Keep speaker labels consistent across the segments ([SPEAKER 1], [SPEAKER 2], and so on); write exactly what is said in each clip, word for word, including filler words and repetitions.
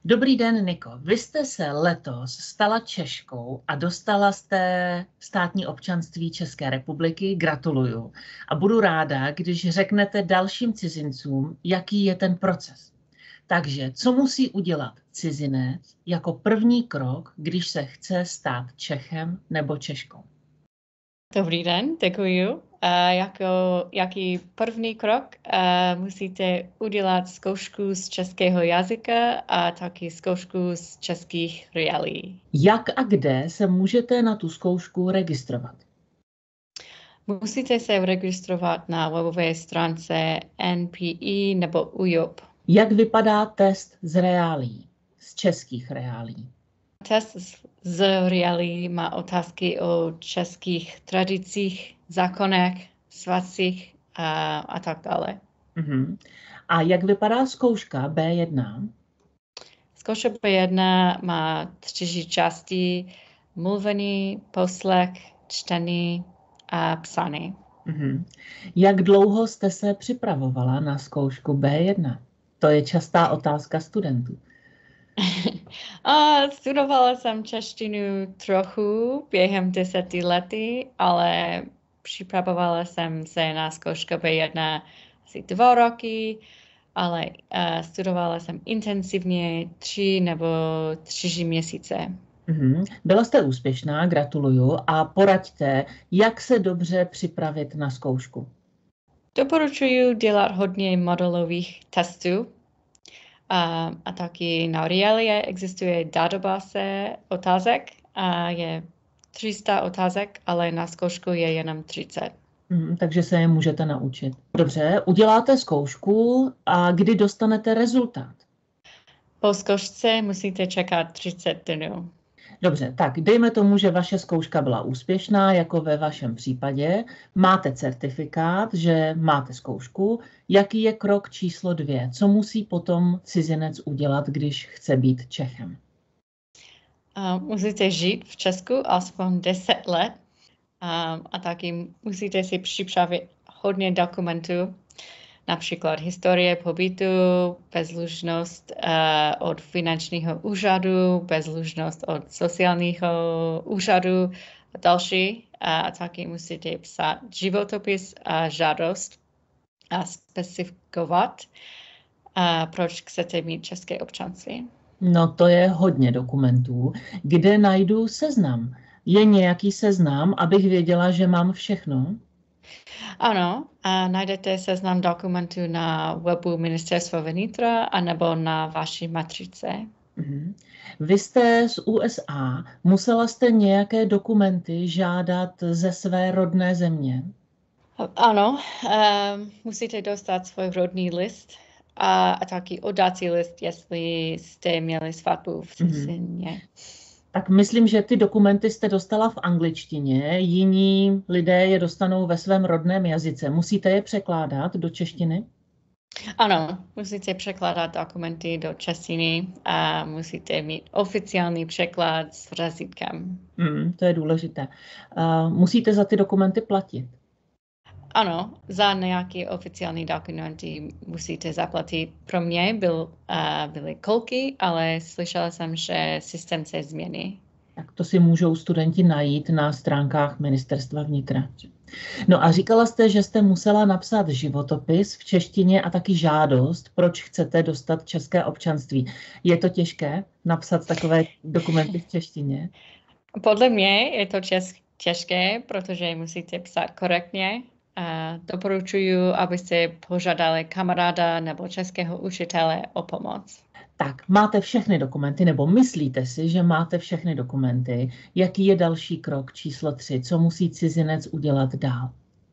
[SPEAKER 1] Dobrý den, Niko. Vy jste se letos stala Češkou a dostala jste státní občanství České republiky. Gratuluju. A budu ráda, když řeknete dalším cizincům, jaký je ten proces. Takže, co musí udělat cizinec jako první krok, když se chce stát Čechem nebo Češkou?
[SPEAKER 2] Dobrý den, děkuji. Uh, jako, jaký první krok uh, musíte udělat zkoušku z českého jazyka a taky zkoušku z českých reálí.
[SPEAKER 1] Jak a kde se můžete na tu zkoušku registrovat?
[SPEAKER 2] Musíte se registrovat na webové stránce N P E nebo U J O P.
[SPEAKER 1] Jak vypadá test z reálí, z českých reálí?
[SPEAKER 2] Test z reálí má otázky o českých tradicích, zákonech, svazcích a, a tak dále.
[SPEAKER 1] Uh-huh. A jak vypadá zkouška B jedna?
[SPEAKER 2] Zkouška B jedna má tři části: mluvený, poslech, čtený a psaný.
[SPEAKER 1] Uh-huh. Jak dlouho jste se připravovala na zkoušku B jedna? To je častá otázka studentů.
[SPEAKER 2] A studovala jsem češtinu trochu během deseti lety, ale připravovala jsem se na zkoušku B jedna asi dva roky, ale uh, studovala jsem intenzivně tři nebo tři měsíce.
[SPEAKER 1] Mm-hmm. Byla jste úspěšná, gratuluju, a poraďte, jak se dobře připravit na zkoušku.
[SPEAKER 2] Doporučuji dělat hodně modelových testů. A, a taky na Realie existuje databáze otázek a je tři sta otázek, ale na zkoušku je jenom třicet.
[SPEAKER 1] Mm, takže se je můžete naučit. Dobře, uděláte zkoušku a kdy dostanete rezultát?
[SPEAKER 2] Po zkoušce musíte čekat třicet dnů.
[SPEAKER 1] Dobře, tak dejme tomu, že vaše zkouška byla úspěšná, jako ve vašem případě. Máte certifikát, že máte zkoušku. Jaký je krok číslo dvě? Co musí potom cizinec udělat, když chce být Čechem?
[SPEAKER 2] Uh, musíte žít v Česku aspoň deset let um, a taky musíte si připravit hodně dokumentů, například historie pobytu, bezlužnost uh, od finančního úřadu, bezlužnost od sociálního úřadu a další. A taky musíte psát životopis a žádost a specifikovat, uh, proč chcete mít české občanství.
[SPEAKER 1] No to je hodně dokumentů. Kde najdu seznam? Je nějaký seznam, abych věděla, že mám všechno?
[SPEAKER 2] Ano, a najdete seznam dokumentů na webu Ministerstva vnitra anebo na vaší matrice.
[SPEAKER 1] Mhm. Vy jste z U S A. Musela jste nějaké dokumenty žádat ze své rodné země?
[SPEAKER 2] Ano, um, musíte dostat svůj rodný list a, a taky oddací list, jestli jste měli svatbu v cizině. Mhm.
[SPEAKER 1] Tak myslím, že ty dokumenty jste dostala v angličtině, jiní lidé je dostanou ve svém rodném jazyce. Musíte je překládat do češtiny?
[SPEAKER 2] Ano, musíte překládat dokumenty do češtiny a musíte mít oficiální překlad s razítkem.
[SPEAKER 1] Mm, to je důležité. Uh, musíte za ty dokumenty platit?
[SPEAKER 2] Ano, za nějaké oficiální dokumenty musíte zaplatit. Pro mě byl, uh, byly kolky, ale slyšela jsem, že systém se změní.
[SPEAKER 1] Tak to si můžou studenti najít na stránkách Ministerstva vnitra. No a říkala jste, že jste musela napsat životopis v češtině a taky žádost, proč chcete dostat české občanství. Je to těžké napsat takové dokumenty v češtině?
[SPEAKER 2] Podle mě je to těžké, protože musíte psát korektně. Uh, doporučuji, abyste požádali kamaráda nebo českého učitele o pomoc.
[SPEAKER 1] Tak, máte všechny dokumenty, nebo myslíte si, že máte všechny dokumenty. Jaký je další krok číslo tři? Co musí cizinec udělat dál?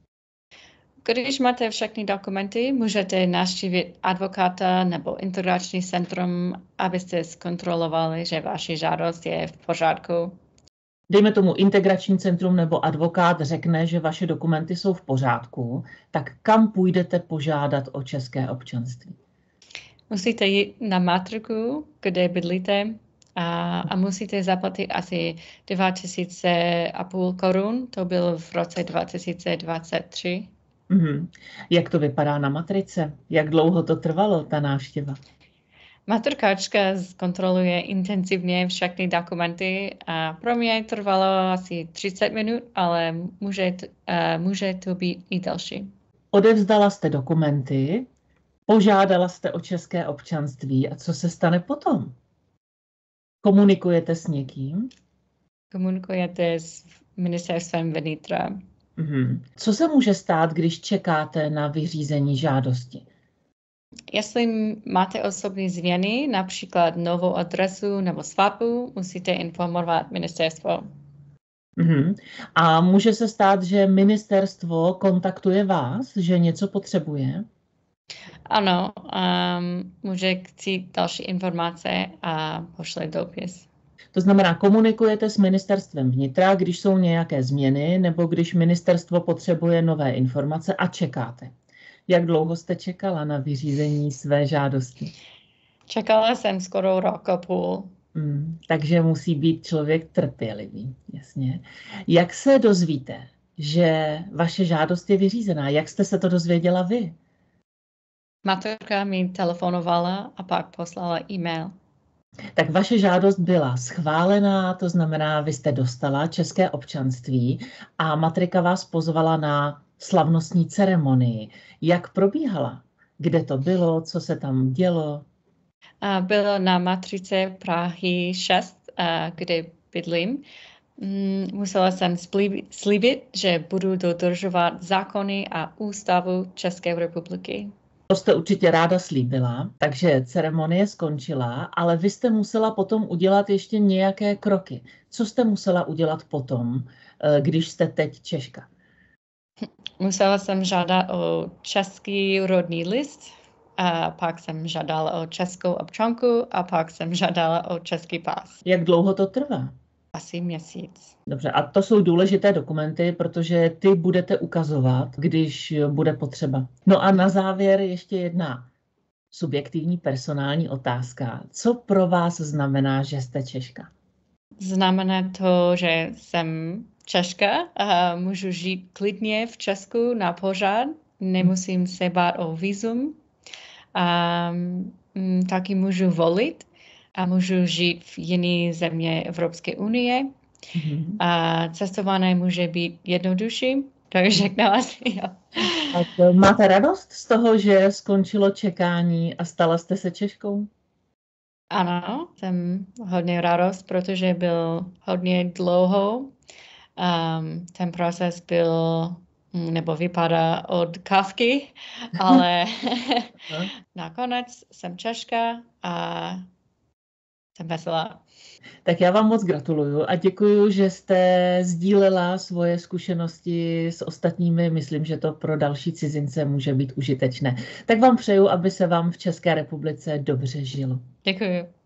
[SPEAKER 2] Když máte všechny dokumenty, můžete navštívit advokáta nebo integrační centrum, abyste zkontrolovali, že vaše žádost je v pořádku.
[SPEAKER 1] Dejme tomu integrační centrum nebo advokát řekne, že vaše dokumenty jsou v pořádku, tak kam půjdete požádat o české občanství?
[SPEAKER 2] Musíte jít na matriku, kde bydlíte, a, a musíte zaplatit asi dva tisíce a půl korun. To bylo v roce dva tisíce dvacet tři.
[SPEAKER 1] Mm-hmm. Jak to vypadá na matrice? Jak dlouho to trvalo, ta návštěva?
[SPEAKER 2] Maturkáčka zkontroluje intenzivně všechny dokumenty a pro mě trvalo asi třicet minut, ale může, t- uh, může to být i další.
[SPEAKER 1] Odevzdala jste dokumenty, požádala jste o české občanství a co se stane potom? Komunikujete s někým?
[SPEAKER 2] Komunikujete s ministerstvem vnitra.
[SPEAKER 1] Mhm. Co se může stát, když čekáte na vyřízení žádosti?
[SPEAKER 2] Jestli máte osobní změny, například novou adresu nebo svatbu, musíte informovat ministerstvo.
[SPEAKER 1] Mhm. A může se stát, že ministerstvo kontaktuje vás, že něco potřebuje?
[SPEAKER 2] Ano, um, může chtít další informace a pošle dopis.
[SPEAKER 1] To znamená, komunikujete s ministerstvem vnitra, když jsou nějaké změny nebo když ministerstvo potřebuje nové informace a čekáte. Jak dlouho jste čekala na vyřízení své žádosti?
[SPEAKER 2] Čekala jsem skoro rok a půl.
[SPEAKER 1] Hmm, takže musí být člověk trpělivý, jasně. Jak se dozvíte, že vaše žádost je vyřízená? Jak jste se to dozvěděla vy?
[SPEAKER 2] Maturka mi telefonovala a pak poslala e-mail.
[SPEAKER 1] Tak vaše žádost byla schválená, to znamená, vy jste dostala české občanství a matrika vás pozvala na slavnostní ceremonii. Jak probíhala? Kde to bylo? Co se tam dělo?
[SPEAKER 2] A bylo na matrice Prahy šest, a kde bydlím. Mm, Musela jsem slíbit, slíbit, že budu dodržovat zákony a ústavu České republiky.
[SPEAKER 1] To jste určitě ráda slíbila, takže ceremonie skončila, ale vy jste musela potom udělat ještě nějaké kroky. Co jste musela udělat potom, když jste teď Češka?
[SPEAKER 2] Musela jsem žádat o český rodný list, a pak jsem žádala o českou občanku a pak jsem žádala o český pás.
[SPEAKER 1] Jak dlouho to trvá?
[SPEAKER 2] Asi měsíc.
[SPEAKER 1] Dobře, a to jsou důležité dokumenty, protože ty budete ukazovat, když bude potřeba. No a na závěr ještě jedna subjektivní personální otázka. Co pro vás znamená, že jste Češka?
[SPEAKER 2] Znamená to, že jsem Češka a můžu žít klidně v Česku na pořád, nemusím se bát o vízum. A m, taky můžu volit a můžu žít v jiné země Evropské unie.
[SPEAKER 1] Mm-hmm.
[SPEAKER 2] A cestování může být jednodušší, to je všechno asi. Jo.
[SPEAKER 1] A máte radost z toho, že skončilo čekání a stala jste se Češkou?
[SPEAKER 2] Ano, jsem hodně radost, protože byl hodně dlouho. Um, ten proces byl, nebo vypadá od Kafky, ale nakonec jsem Češka a jsem veselá.
[SPEAKER 1] Tak já vám moc gratuluju a děkuju, že jste sdílela svoje zkušenosti s ostatními. Myslím, že to pro další cizince může být užitečné. Tak vám přeju, aby se vám v České republice dobře žilo.
[SPEAKER 2] Děkuji.